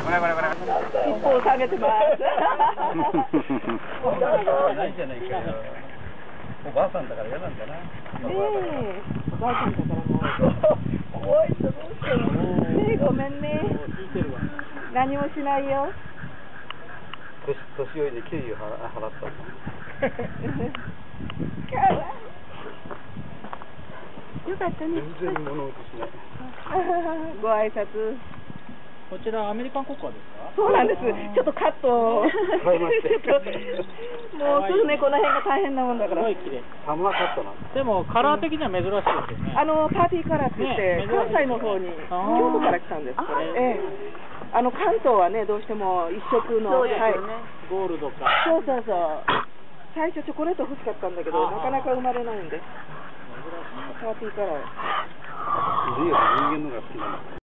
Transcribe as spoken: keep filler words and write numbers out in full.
これこれこれ。 一歩下げてます。 ないじゃないかよ。おばあさんだから嫌なんだな。ねえ、おばあさんだからもう。怖い人どうしたの。ねえ、ごめんね。何もしないよ。 年年寄りで給与払払ったの。 よかったね。 全然物音しない。 ご挨拶。 こちらアメリカンココアですか？ そうなんです。ちょっとカットを。 変えまして。 もうすぐね、この辺が大変なもんだから。 すごい綺麗。 サマーカットなんです。 でもカラー的には珍しいですよね。 あのパーティーカラーって言って、 ね、 関西の方に京都から来たんです。これ。ええ。あの関東はね、どうしても一色の、 そうですよね。ゴールドか。 そうそうそう。最初チョコレート欲しかったんだけど、なかなか生まれないんで。パーティーカラー。 いるよ、人間のが好きなの。